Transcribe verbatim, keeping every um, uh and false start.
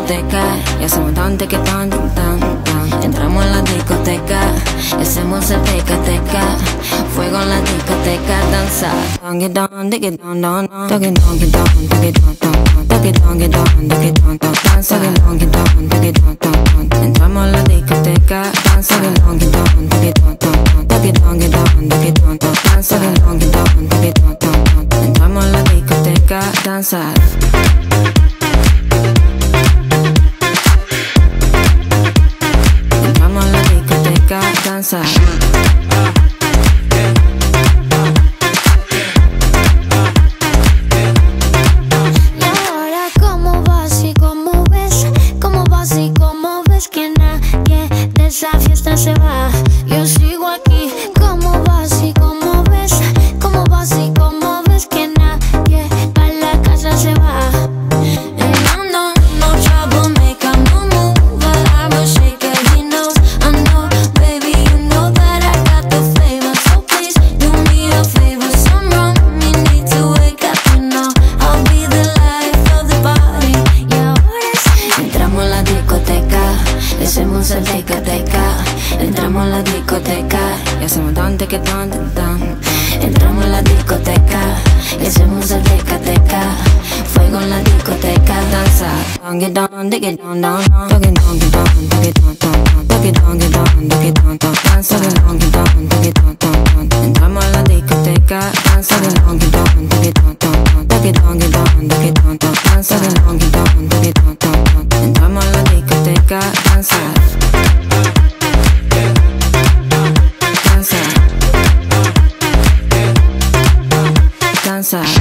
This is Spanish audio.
discoteca y hacemos tan, que tan, tan, tan. Entramos en la discoteca y hacemos el teca, teca. Fuego en la discoteca, danza. Donkey don, diggy don, don, don. Donkey donkey don, diggy don, don, don. Donkey donkey don, diggy don, don. Danza. Donkey don, diggy don, don, don. Entramos en la discoteca, danza. Donkey don, diggy don, don, don. Donkey donkey don, diggy don, don. Danza. Donkey don, diggy don, don, don. Entramos en la discoteca, danza. Entramos en la discoteca, danza. Y ahora cómo vas y cómo ves, cómo vas y cómo ves que nadie de esa fiesta se va. Yo sigo aquí. Cómo vas y cómo ves, cómo vas y cómo ves que nadie a la casa se va. And I know no trouble, make a no move, but I will shake it, he knows. I know, baby, you know that I got the flavor, so please do me a favor. Some rum, you need to wake up, you know I'll be the life of the party. Y ahora sí. Entramos en la discoteca, hacemos el teca, teca. Entramos en la discoteca y hacemos tan, que tan, tan. Entramos en la discoteca y hacemos el teca, teca. Fuego en la discoteca, danza. Donkey don, diggy don, don, don. Donkey donkey don, diggy don, don, don. Donkey donkey don, diggy don, don. Danza. Donkey don, diggy don, don, don. Entramos en la discoteca, danza. Donkey don, diggy don, don, don. Donkey donkey don, diggy don, don. Danza. Donkey don, diggy don, don, don. Entramos en la discoteca, danza. Danza.